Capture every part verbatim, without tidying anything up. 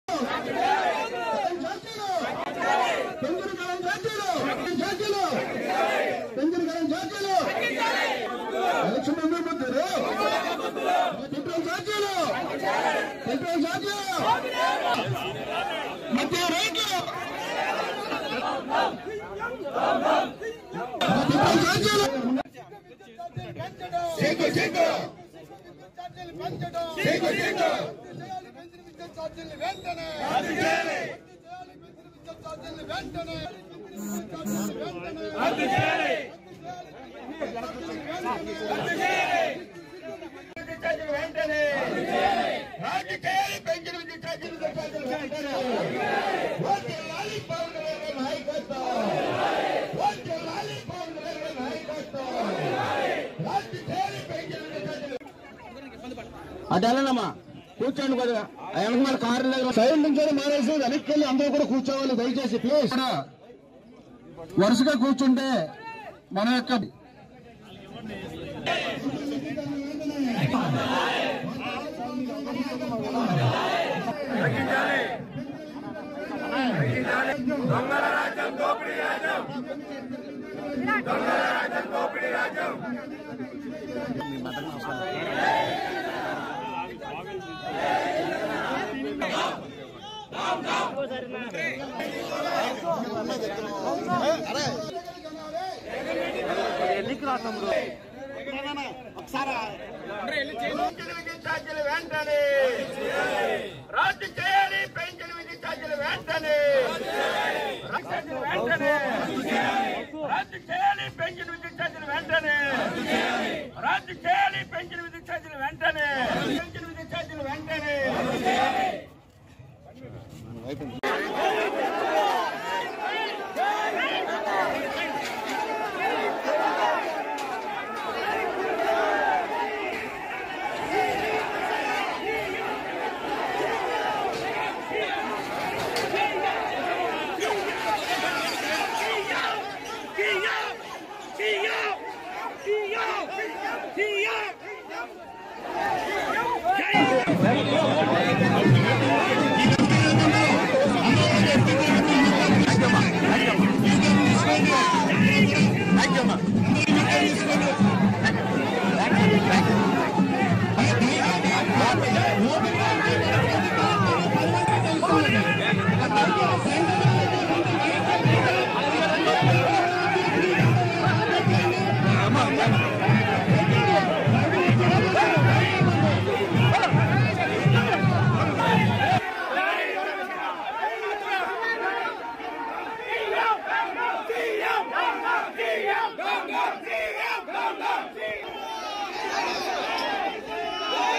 అదేనమ్మా కూర్చోండి కొద్దిగా వెనక మన కారు సైడ్ నుంచి మానేసి వెనక్కి వెళ్ళి అందరూ కూడా కూర్చోవాలి దయచేసి ప్లీజ్. వరుసగా కూర్చుంటే మన యొక్క దొంగల రాజ్యం దోపిడీ రాజ్యం దొంగల రాజ్యం దోపిడీ రాజ్యం వెంటనే రద్దు చేయాలి పెన్షన్ విద్యుత్ ఛార్జీలు వెంటనే వెంటనే రద్దు చేయాలి పెన్షన్ విద్యుత్ ఛార్జీలు వెంటనే రద్దు చేయాలి పెన్షన్ విద్యుత్ ఛార్జీలు వెంటనే పెన్షన్ విద్యుత్ ఛార్జీలు వెంటనే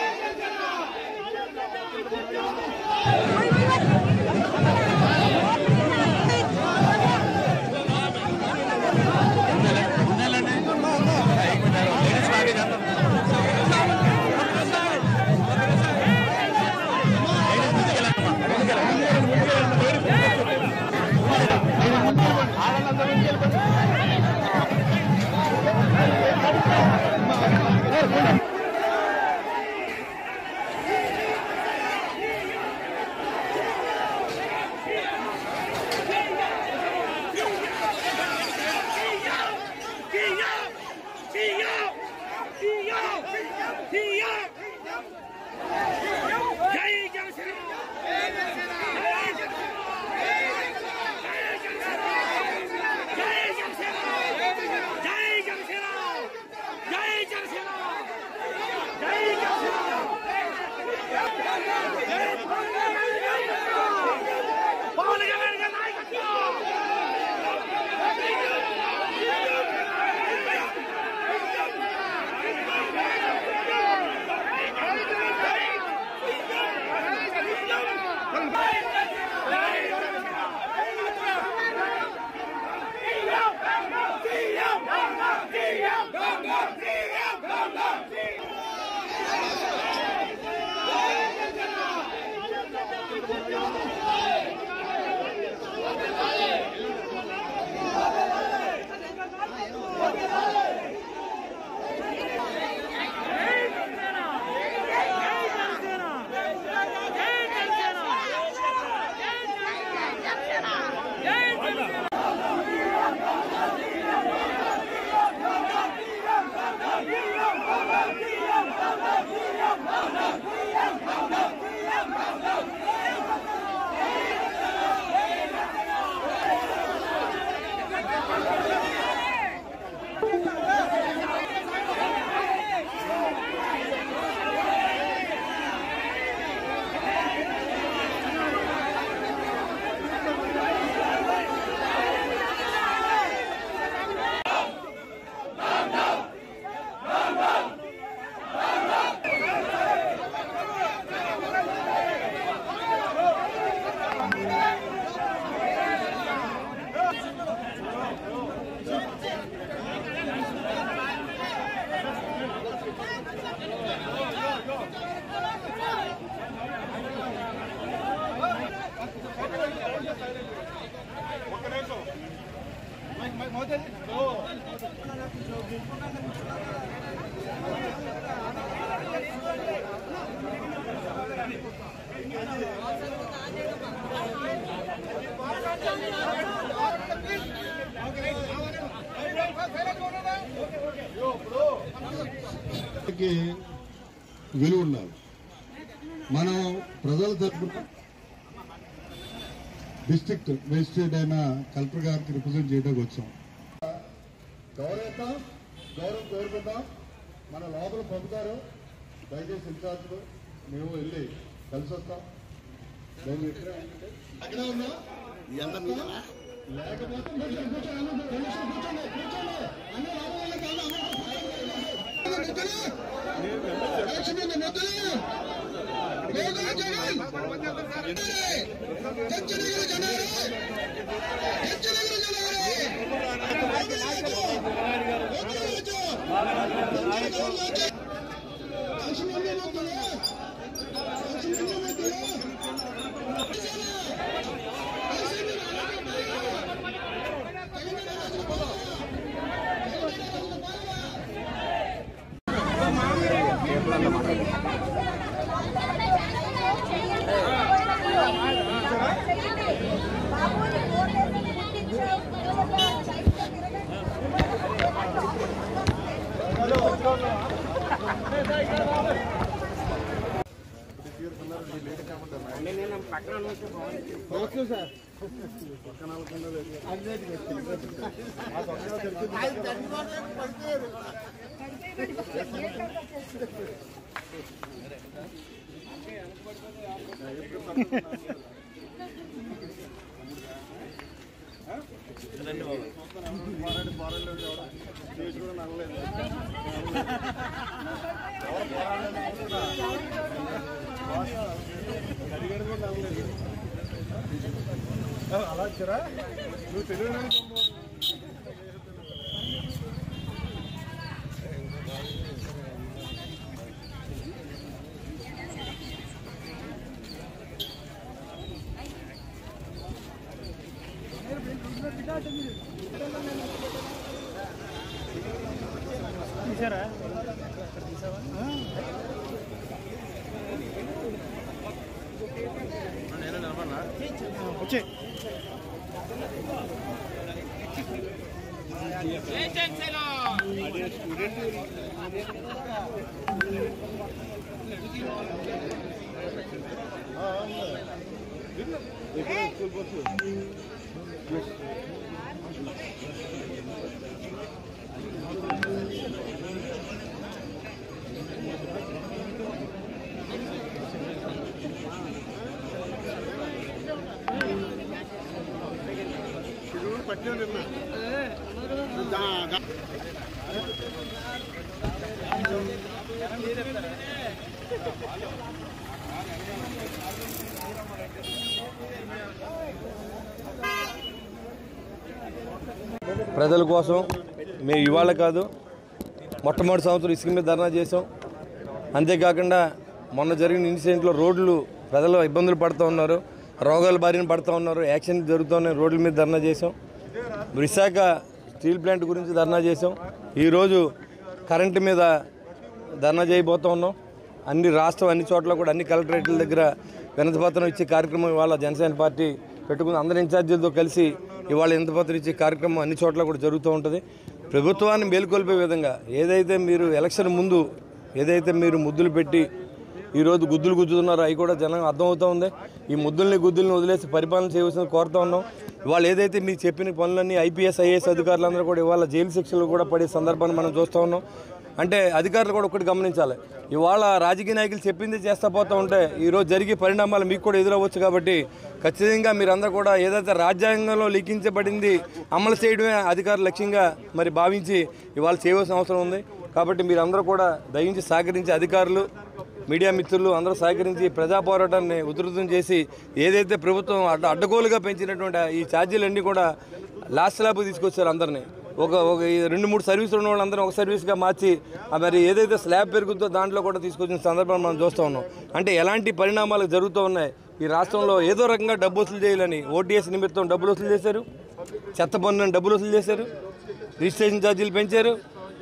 Wait, wait, wait. విలువ ఉండాలి. మనం ప్రజల తరపున డిస్ట్రిక్ట్ మేజిస్ట్రేట్ అయిన కలెక్టర్ గారికి రిప్రజెంట్ చేయడానికి వచ్చాం. గౌరవిద్దాం, గౌరవం కోరుకుందాం. మన లోపల పంపుతారు, దయచేసి ఇన్ఛార్జ్లు మేము వెళ్ళి కలిసి వస్తాం. మేము అక్కడ ఉన్నా లేకపోతే అలా వచ్చారా నువ్వు తెలియదు. తీసారా నేను నిలబడినా వచ్చే ప్రజల కోసం మేము ఇవాళ కాదు మొట్టమొదటి సంవత్సరం ఇసుక మీద ధర్నా చేసాం. అంతేకాకుండా మొన్న జరిగిన ఇన్సిడెంట్లో రోడ్లు ప్రజలు ఇబ్బందులు పడుతూ ఉన్నారు, రోగాల బారిన పడుతూ ఉన్నారు, యాక్సిడెంట్ జరుగుతున్నాయి, రోడ్ల మీద ధర్నా చేసాం. విశాఖ స్టీల్ ప్లాంట్ గురించి ధర్నా చేసాం. ఈరోజు కరెంటు మీద ధర్నా చేయబోతూ ఉన్నాం. అన్ని రాష్ట్రం అన్ని చోట్ల కూడా అన్ని కలెక్టరేట్ల దగ్గర వినతిపత్రం ఇచ్చే కార్యక్రమం ఇవాళ జనసేన పార్టీ పెట్టుకుని అందరి ఇన్ఛార్జీలతో కలిసి ఇవాళ వినతిపత్రం ఇచ్చే కార్యక్రమం అన్ని చోట్ల కూడా జరుగుతూ ఉంటుంది. ప్రభుత్వాన్ని మేలుకొల్పే విధంగా ఏదైతే మీరు ఎలక్షన్ ముందు ఏదైతే మీరు ముద్దులు పెట్టి ఈరోజు గుద్దులు గుద్దుతున్నారో అవి కూడా జనం అర్థమవుతూ ఉంది. ఈ ముద్దుల్ని గుద్దుల్ని వదిలేసి పరిపాలన చేయవలసిన కోరుతూ ఉన్నాం. ఇవాళ ఏదైతే మీకు చెప్పిన పనులన్నీ ఐపీఎస్ ఐఏఎస్ అధికారులందరూ కూడా ఇవాళ జైలు శిక్షలు కూడా పడే సందర్భాన్ని మనం చూస్తూ ఉన్నాం. అంటే అధికారులు కూడా ఒకటి గమనించాలి, ఇవాళ రాజకీయ నాయకులు చెప్పింది చేస్తూ పోతూ ఉంటే ఈరోజు జరిగే పరిణామాలు మీకు కూడా ఎదురవ్వచ్చు. కాబట్టి ఖచ్చితంగా మీరందరూ కూడా ఏదైతే రాజ్యాంగంలో లిఖించబడింది అమలు చేయడమే అధికారుల లక్ష్యంగా మరి భావించి ఇవాళ చేయవలసిన అవసరం ఉంది. కాబట్టి మీరందరూ కూడా దయించి సహకరించి అధికారులు మీడియా మిత్రులు అందరూ సహకరించి ప్రజా పోరాటాన్ని ఉధృతం చేసి ఏదైతే ప్రభుత్వం అడ్డ అడ్డగోలుగా పెంచినటువంటి ఈ ఛార్జీలన్నీ కూడా లాస్ట్ స్లాబ్కి తీసుకొచ్చారు. అందరినీ ఒక ఒక రెండు మూడు సర్వీసులు ఉన్న వాళ్ళందరూ ఒక సర్వీస్గా మార్చి మరి ఏదైతే స్లాబ్ పెరుగుతుందో దాంట్లో కూడా తీసుకొచ్చిన సందర్భాన్ని మనం చూస్తూ ఉన్నాం. అంటే ఎలాంటి పరిణామాలు జరుగుతూ ఉన్నాయి ఈ రాష్ట్రంలో. ఏదో రకంగా డబ్బు వసూలు చేయాలని ఓటీఎస్ నిమిత్తం డబ్బులు వసూలు చేశారు, చెత్త పన్నులను డబ్బులు వసూలు చేశారు, రిజిస్ట్రేషన్ ఛార్జీలు పెంచారు,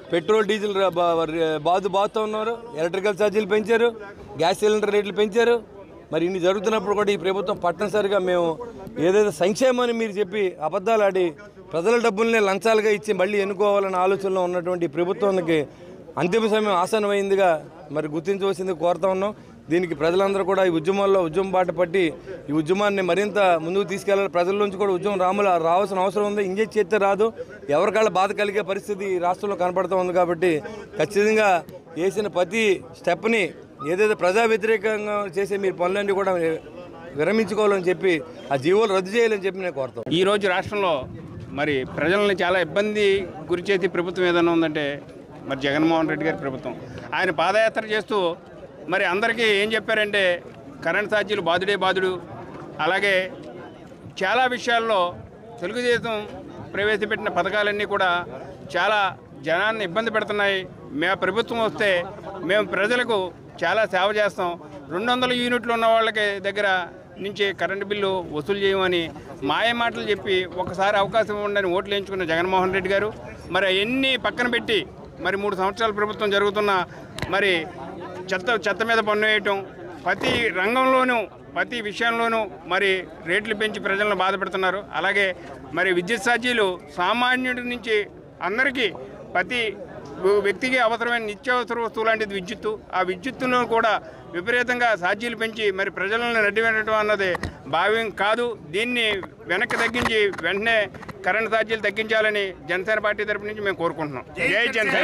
పెట్రోల్ డీజిల్ బాధు బాధతో ఉన్నారు, ఎలక్ట్రికల్ ఛార్జీలు పెంచారు, గ్యాస్ సిలిండర్ రేట్లు పెంచారు. మరి ఇన్ని జరుగుతున్నప్పుడు కూడా ఈ ప్రభుత్వం పట్టనసరిగా మేము ఏదైతే సంక్షేమాన్ని మీరు చెప్పి అబద్ధాలు ఆడి ప్రజల డబ్బుల్ని లంచాలుగా ఇచ్చి మళ్ళీ ఎన్నుకోవాలనే ఆలోచనలో ఉన్నటువంటి ప్రభుత్వానికి అంతిమ సమయం ఆసన్నమైందిగా మరి గుర్తించవలసింది కోరుతా ఉన్నాం. దీనికి ప్రజలందరూ కూడా ఈ ఉద్యమాల్లో ఉద్యమం బాట పట్టి ఈ ఉద్యమాన్ని మరింత ముందుకు తీసుకెళ్లాలి. ప్రజల నుంచి కూడా ఉద్యమం రాములు రావాల్సిన అవసరం ఉంది. ఇంజెక్ట్ చేస్తే రాదు, ఎవరికాళ్ళ బాధ కలిగే పరిస్థితి ఈ రాష్ట్రంలో కనపడుతూ ఉంది. కాబట్టి ఖచ్చితంగా వేసిన ప్రతి స్టెప్ని ఏదైతే ప్రజా వ్యతిరేకంగా చేసే మీరు పనులన్నీ కూడా విరమించుకోవాలని చెప్పి ఆ జీవోలు రద్దు చేయాలని చెప్పి నేను కోరుతాను. ఈరోజు రాష్ట్రంలో మరి ప్రజల్ని చాలా ఇబ్బంది గురిచేసి ప్రభుత్వం ఏదైనా ఉందంటే మరి జగన్మోహన్ రెడ్డి గారి ప్రభుత్వం. ఆయన పాదయాత్ర చేస్తూ మరి అందరికీ ఏం చెప్పారంటే కరెంట్ ఛార్జీలు బాధుడే బాధుడు, అలాగే చాలా విషయాల్లో తెలుగుదేశం ప్రవేశపెట్టిన పథకాలన్నీ కూడా చాలా జనాన్ని ఇబ్బంది పెడుతున్నాయి. మే ప్రభుత్వం వస్తే మేము ప్రజలకు చాలా సేవ చేస్తాం, రెండు వందల యూనిట్లు ఉన్న వాళ్ళకి దగ్గర నుంచి కరెంటు బిల్లు వసూలు చేయమని మాయ మాటలు చెప్పి ఒకసారి అవకాశం ఉండని ఓట్లు వేయించుకున్న జగన్మోహన్ రెడ్డి గారు మరి ఎన్ని పక్కన పెట్టి మరి మూడు సంవత్సరాల ప్రభుత్వం జరుగుతున్న మరి చెత్త చెత్త మీద పన్ను వేయటం, ప్రతి రంగంలోనూ ప్రతి విషయంలోనూ మరి రేట్లు పెంచి ప్రజలను బాధ పెడుతున్నారు. అలాగే మరి విద్యుత్ ఛార్జీలు సామాన్యుడి నుంచి అందరికీ ప్రతి వ్యక్తికి అవసరమైన నిత్యావసర వస్తువు లాంటిది విద్యుత్తు. ఆ విద్యుత్తును కూడా విపరీతంగా ఛార్జీలు పెంచి మరి ప్రజలను నడ్డివేయడం అన్నది భావ్యం కాదు. దీన్ని వెనక్కి తగ్గించి వెంటనే కరెంటు ఛార్జీలు తగ్గించాలని జనసేన పార్టీ తరపు నుంచి మేము కోరుకుంటున్నాం. జై జనసేన.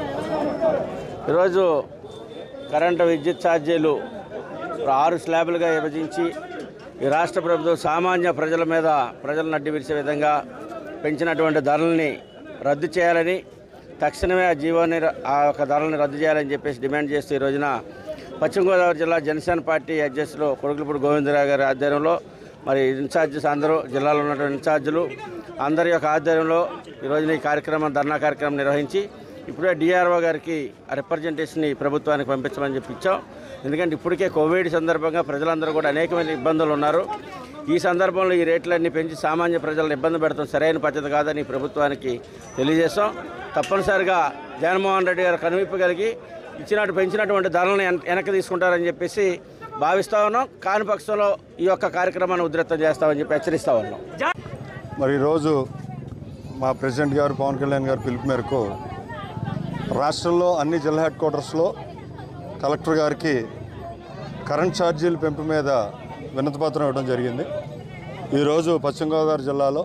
ఈరోజు కరెంటు విద్యుత్ ఛార్జీలు ఆరు స్లాబులుగా విభజించి ఈ రాష్ట్ర ప్రభుత్వం సామాన్య ప్రజల మీద ప్రజలను అడ్డు విరిచే విధంగా పెంచినటువంటి ధరల్ని రద్దు చేయాలని, తక్షణమే ఆ జీవోని ఆ యొక్క ధరలను రద్దు చేయాలని చెప్పేసి డిమాండ్ చేస్తూ ఈ రోజున పశ్చిమ గోదావరి జిల్లా జనసేన పార్టీ అధ్యక్షులు కొడుకులపూడి గోవిందరావు గారి ఆధ్వర్యంలో మరి ఇన్ఛార్జెస్ అందరూ జిల్లాలో ఉన్నటువంటి ఇన్ఛార్జీలు అందరి యొక్క ఆధ్వర్యంలో ఈరోజున ఈ కార్యక్రమం ధర్నా కార్యక్రమం నిర్వహించి ఇప్పుడే డిఆర్ఓ గారికి ఆ రిప్రజెంటేషన్ని ప్రభుత్వానికి పంపించమని చెప్పి ఇచ్చాం. ఎందుకంటే ఇప్పటికే కోవిడ్ సందర్భంగా ప్రజలందరూ కూడా అనేకమైన ఇబ్బందులు ఉన్నారు. ఈ సందర్భంలో ఈ రేట్లన్నీ పెంచి సామాన్య ప్రజలను ఇబ్బంది పెడతాం సరైన పద్ధతి కాదని ప్రభుత్వానికి తెలియజేస్తాం. తప్పనిసరిగా జగన్మోహన్ రెడ్డి గారు కనువిప్పు కలిగి ఇచ్చినట్టు పెంచినటువంటి ధరలను వెనక్కి తీసుకుంటారని చెప్పేసి భావిస్తూ ఉన్నాం. కాని పక్షంలో ఈ యొక్క కార్యక్రమాన్ని ఉధృతం చేస్తామని చెప్పి హెచ్చరిస్తూ ఉన్నాం. మరి ఈరోజు మా ప్రెసిడెంట్ గారు పవన్ కళ్యాణ్ గారు పిలుపు మేరకు రాష్ట్రంలో అన్ని జిల్లా హెడ్ క్వార్టర్స్లో కలెక్టర్ గారికి కరెంట్ ఛార్జీల పెంపు మీద వినతిపత్రం ఇవ్వడం జరిగింది. ఈరోజు పశ్చిమ గోదావరి జిల్లాలో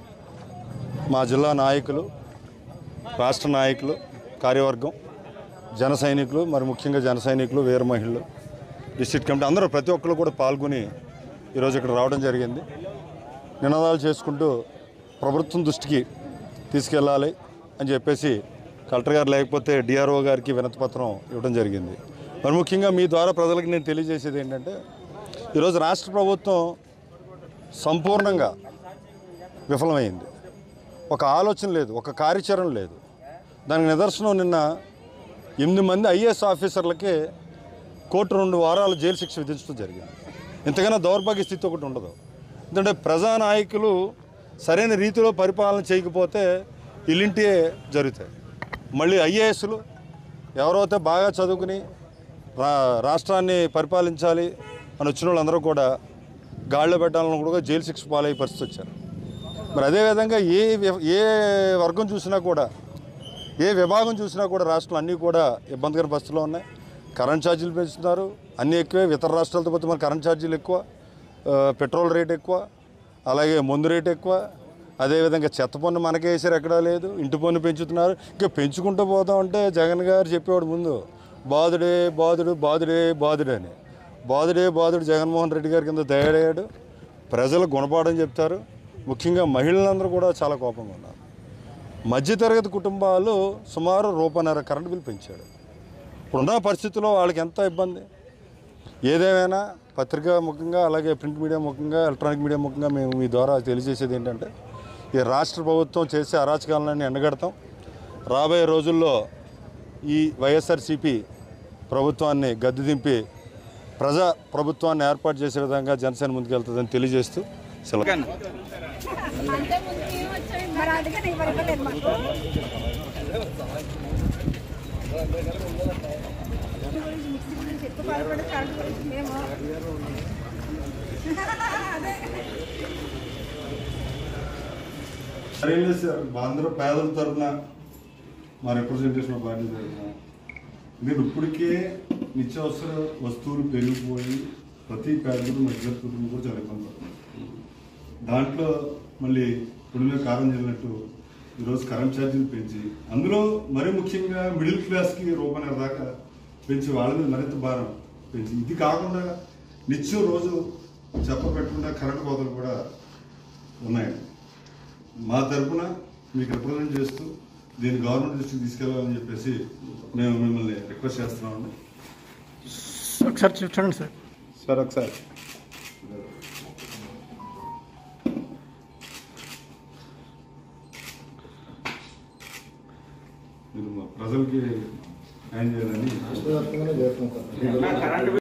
మా జిల్లా నాయకులు, రాష్ట్ర నాయకులు, కార్యవర్గం, జన సైనికులు, మరి ముఖ్యంగా జన సైనికులు, వీర మహిళలు, డిస్ట్రిక్ట్ కమిటీ అందరూ ప్రతి ఒక్కరు కూడా పాల్గొని ఈరోజు ఇక్కడ రావడం జరిగింది. నినాదాలు చేసుకుంటూ ప్రభుత్వం దృష్టికి తీసుకెళ్ళాలి అని చెప్పేసి కలెక్టర్ గారు లేకపోతే డిఆర్ఓ గారికి వినతిపత్రం ఇవ్వడం జరిగింది. మరి ముఖ్యంగా మీ ద్వారా ప్రజలకు నేను తెలియజేసేది ఏంటంటే ఈరోజు రాష్ట్ర ప్రభుత్వం సంపూర్ణంగా విఫలమైంది. ఒక ఆలోచన లేదు, ఒక కార్యాచరణ లేదు. దానికి నిదర్శనం నిన్న ఎనిమిది మంది ఐఏఎస్ ఆఫీసర్లకే కోర్టు రెండు వారాలు జైలు శిక్ష విధించడం జరిగింది. ఇంతకన్నా దౌర్భాగ్య స్థితి ఒకటి ఉండదు. ఎందుకంటే ప్రజానాయకులు సరైన రీతిలో పరిపాలన చేయకపోతే ఇలాంటివే జరుగుతాయి. మళ్ళీ ఐఏఎస్లు ఎవరైతే బాగా చదువుకుని రా రాష్ట్రాన్ని పరిపాలించాలి అని వచ్చిన వాళ్ళందరూ కూడా గాడిలో పెట్టాలని కూడా జైలు శిక్ష పాలయ్యే పరిస్థితి వచ్చారు. మరి అదేవిధంగా ఏ ఏ వర్గం చూసినా కూడా, ఏ విభాగం చూసినా కూడా రాష్ట్రాలు అన్నీ కూడా ఇబ్బందికర పరిస్థితుల్లో ఉన్నాయి. కరెంట్ ఛార్జీలు పెంచుతున్నారు, అన్నీ ఎక్కువే. ఇతర రాష్ట్రాలతో పోతే మరి కరెంట్ ఛార్జీలు ఎక్కువ, పెట్రోల్ రేట్ ఎక్కువ, అలాగే మందు రేట్ ఎక్కువ. అదేవిధంగా చెత్త పన్ను మనకే వేసారు, ఎక్కడా లేదు. ఇంటి పన్ను పెంచుతున్నారు. ఇంకా పెంచుకుంటూ పోతా ఉంటే జగన్ గారు చెప్పేవాడు ముందు బాధుడే బాధుడు బాధుడే బాధుడే అని. బాధుడే బాధుడు జగన్మోహన్ రెడ్డి గారి కింద తయారయ్యాడు. ప్రజలు గుణపాఠం చెప్తారు. ముఖ్యంగా మహిళలందరూ కూడా చాలా కోపంగా ఉన్నారు. మధ్యతరగతి కుటుంబాలు సుమారు రూపాయన్నర కరెంటు బిల్లు పెంచాడు. ఇప్పుడున్న పరిస్థితుల్లో వాళ్ళకి ఎంత ఇబ్బంది. ఏదేమైనా పత్రికా ముఖంగా, అలాగే ప్రింట్ మీడియా ముఖంగా, ఎలక్ట్రానిక్ మీడియా ముఖంగా మేము మీ ద్వారా తెలియజేసేది ఏంటంటే ఈ రాష్ట్ర ప్రభుత్వం చేసే అరాచకాలను ఎండగడతాం. రాబోయే రోజుల్లో ఈ వైఎస్ఆర్సీపీ ప్రభుత్వాన్ని గద్దె దింపి ప్రజా ప్రభుత్వాన్ని ఏర్పాటు చేసే విధంగా జనసేన ముందుకెళ్తుందని తెలియజేస్తూ సెలవు. అంటే ముందు వచ్చాయి మరి అందుకని ఇవ్వలేదు మాకు. సరైన సార్ అందరూ పేదల తరఫున మా రిప్రజెంటేషన్ పార్టీ తరఫున మీరు ఇప్పటికే నిత్యావసర వస్తువులు పెరిగిపోయి ప్రతి పేదలు మధ్య కుటుంబం కూడా చాలా ఇబ్బంది పడుతుంది. దాంట్లో మళ్ళీ ఇప్పుడు మీద కారం చెల్లినట్టు ఈరోజు కరెంట్ ఛార్జీలు పెంచి అందులో మరీ ముఖ్యంగా మిడిల్ క్లాస్కి రూపాయల దాకా పెంచి వాళ్ళ మీద మరింత భారం పెంచి ఇది కాకుండా నిత్యం రోజు చెప్పబెట్టకుండా కరెంట్ కోతలు కూడా ఉన్నాయి. మా తరఫున మీకు రిప్రజెంట్ చేస్తూ దీన్ని గవర్నమెంట్ దృష్టికి తీసుకెళ్లాలని చెప్పేసి మేము మిమ్మల్ని రిక్వెస్ట్ చేస్తున్నామండి. ఒకసారి చూడండి సార్. సార్ ఒకసారి మీరు మా ప్రజలకి న్యాయం చేయాలని